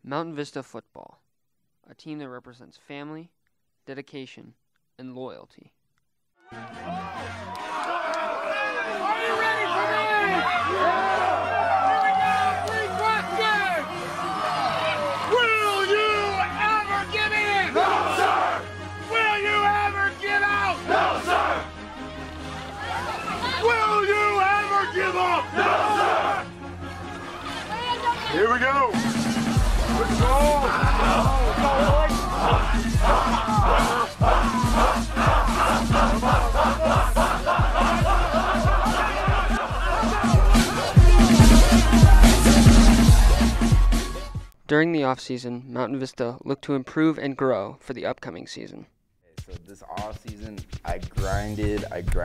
Mountain Vista football, a team that represents family, dedication, and loyalty. Are you ready for me? Here we go, 3 questions! Will you ever give in? No, sir! Will you ever give out? No, sir! Will you ever give up? No, sir! Here we go! Let's go! During the off-season, Mountain Vista looked to improve and grow for the upcoming season. So this off-season, I grinded.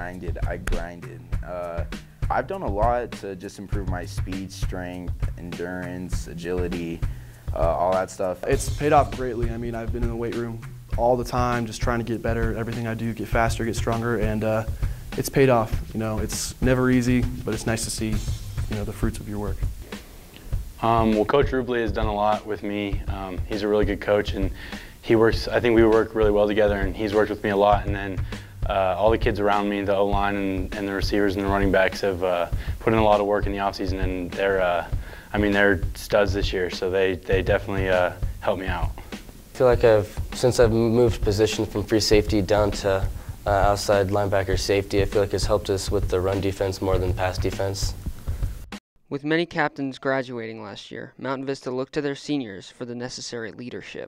I've done a lot to just improve my speed, strength, endurance, agility, all that stuff. It's paid off greatly. I mean, I've been in the weight room all the time, just trying to get better at everything I do, get faster, get stronger, and it's paid off. You know, it's never easy, but it's nice to see, you know, the fruits of your work. Well, Coach Rubley has done a lot with me. He's a really good coach, and I think we work really well together, and he's worked with me a lot. And then all the kids around me, the O-line and the receivers and the running backs have put in a lot of work in the offseason, and they're studs this year, so they definitely help me out. I feel like since I've moved position from free safety down to outside linebacker safety, I feel like it's helped us with the run defense more than pass defense. With many captains graduating last year, Mountain Vista looked to their seniors for the necessary leadership.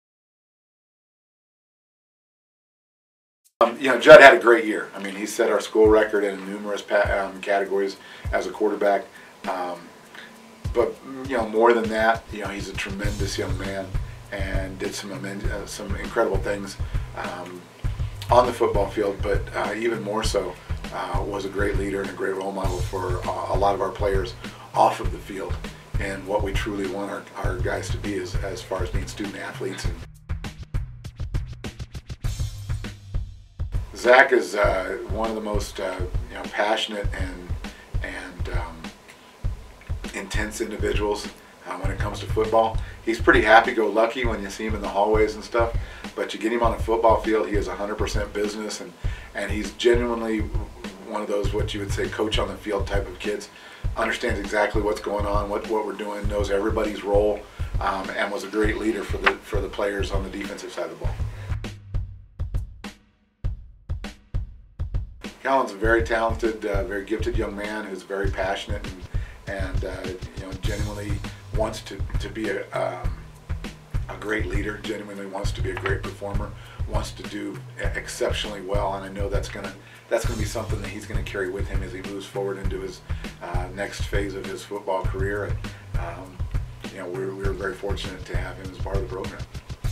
Judd had a great year. I mean, he set our school record in numerous categories as a quarterback. But more than that, he's a tremendous young man and did some incredible things on the football field. But even more so, was a great leader and a great role model for a lot of our players off of the field, and what we truly want our guys to be as far as being student athletes. And Zach is one of the most passionate and intense individuals when it comes to football. He's pretty happy-go-lucky when you see him in the hallways and stuff, but you get him on a football field, he is 100% business, and he's genuinely one of those, what you would say, coach on the field type of kids. Understands exactly what's going on, what we're doing, knows everybody's role, and was a great leader for the players on the defensive side of the ball. Callan's a very talented, very gifted young man who's very passionate and genuinely wants to be a great leader, genuinely wants to be a great performer, wants to do exceptionally well, and I know that's gonna be something that he's gonna carry with him as he moves forward into his next phase of his football career. And we're very fortunate to have him as part of the program.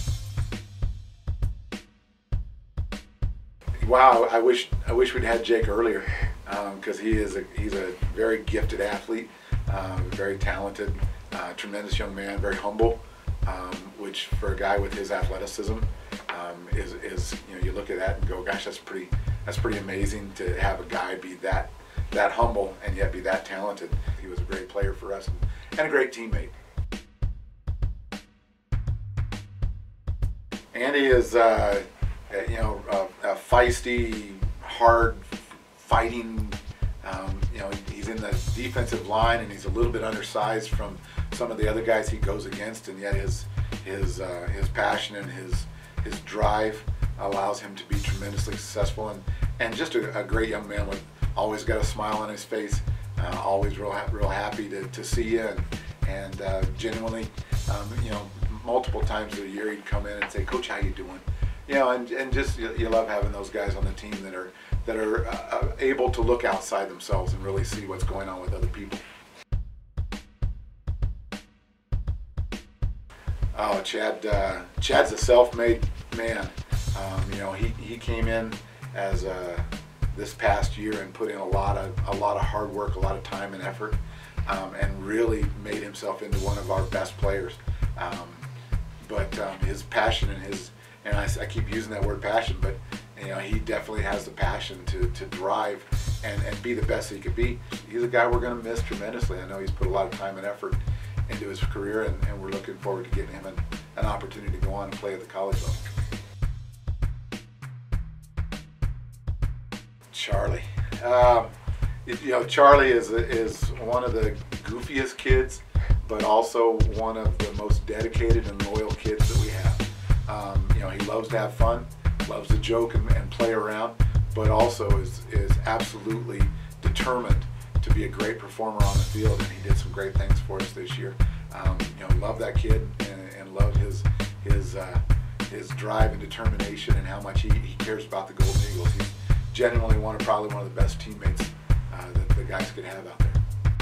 Wow, I wish we'd had Jake earlier, because he's a very gifted athlete, very talented, tremendous young man, very humble, which for a guy with his athleticism is you look at that and go, gosh, that's pretty amazing to have a guy be that humble and yet be that talented. He was a great player for us and a great teammate. Andy is a feisty, hard fighting. He's in the defensive line and he's a little bit undersized from some of the other guys he goes against, and yet his passion and his drive allows him to be tremendously successful and just a great young man with always got a smile on his face, always real happy to see you, and genuinely, multiple times a year he'd come in and say, "Coach, how you doing?" And just you love having those guys on the team that are able to look outside themselves and really see what's going on with other people. Oh, Chad's a self-made man. He came in as this past year and put in a lot of hard work, a lot of time and effort, and really made himself into one of our best players. But his passion and I keep using that word passion, but he definitely has the passion to drive and be the best he could be. He's a guy we're going to miss tremendously. I know he's put a lot of time and effort into his career, and we're looking forward to getting him an opportunity to go on and play at the college level. Charlie. Charlie is one of the goofiest kids, but also one of the most dedicated and loyal kids that we have. He loves to have fun, loves to joke and play around, but also is absolutely determined to be a great performer on the field, and he did some great things for us this year. Love that kid and love his drive and determination and how much he cares about the Golden Eagles. He's genuinely probably one of the best teammates that the guys could have out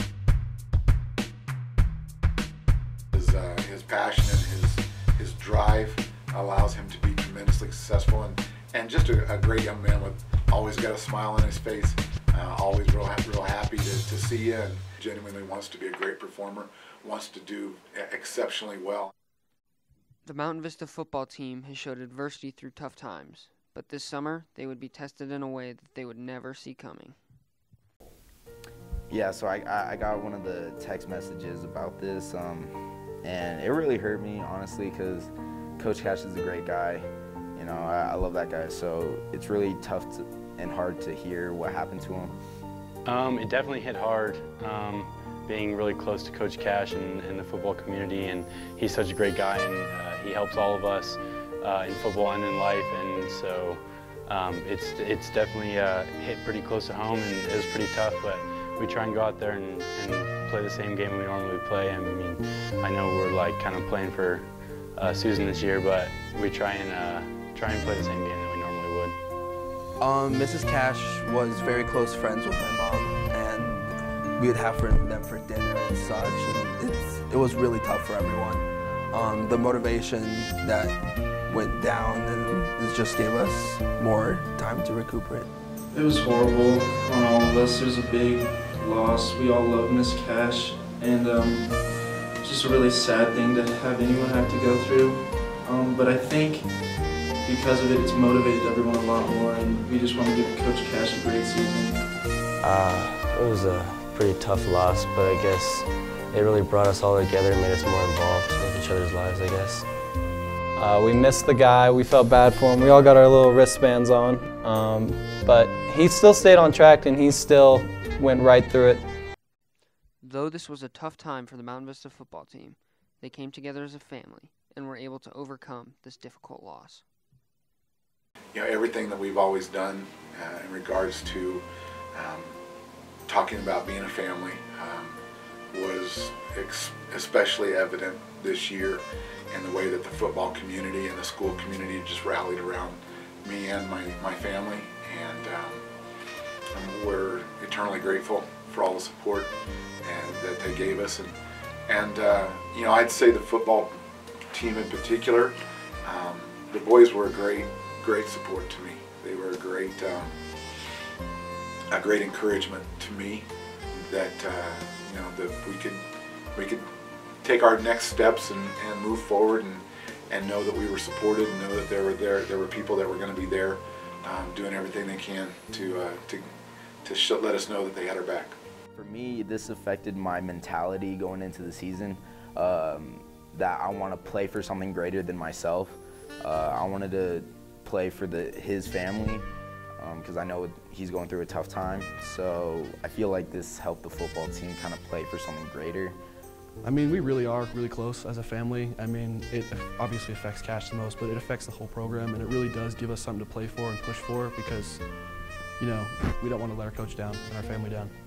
there. His passion and his drive allows him to be tremendously successful, and just a great young man with always got a smile on his face, always real happy to see you, and genuinely wants to be a great performer, wants to do exceptionally well. The Mountain Vista football team has showed adversity through tough times, but this summer they would be tested in a way that they would never see coming. Yeah, so I got one of the text messages about this, and it really hurt me, honestly, because Coach Cash is a great guy. I love that guy, so it's really tough and hard to hear what happened to him. It definitely hit hard, being really close to Coach Cash and the football community, and he's such a great guy, and he helps all of us in football and in life, and so it's definitely hit pretty close to home, and it was pretty tough, but we try and go out there and play the same game we normally play. I mean, I know we're like kind of playing for Susan this year, but we try and play the same game that we normally would. Mrs. Cash was very close friends with my mom, and we would have them for dinner and such, and it was really tough for everyone. The motivation that went down, and it just gave us more time to recuperate. It was horrible on all of us. It was a big loss. We all love Miss Cash, and it's just a really sad thing to have anyone have to go through. But I think because of it, it's motivated everyone a lot more, and we just want to give Coach Cash a great season. It was a pretty tough loss, but I guess it really brought us all together and made us more involved with each other's lives, I guess. We missed the guy. We felt bad for him. We all got our little wristbands on, but he still stayed on track, and he still went right through it. Though this was a tough time for the Mountain Vista football team, they came together as a family and were able to overcome this difficult loss. Everything that we've always done in regards to talking about being a family was especially evident this year in the way that the football community and the school community just rallied around me and my family, and we're eternally grateful for all the support that they gave us, and I'd say the football team in particular, the boys were a great support to me. They were a great encouragement to me that that we could take our next steps and move forward, and know that we were supported, and know that there were people that were going to be there doing everything they can to let us know that they had our back. For me, this affected my mentality going into the season, that I want to play for something greater than myself. I wanted to play for his family, because I know he's going through a tough time. So I feel like this helped the football team kind of play for something greater. I mean, we really are really close as a family. I mean, it obviously affects Cash the most, but it affects the whole program, and it really does give us something to play for and push for, because, we don't want to let our coach down and our family down.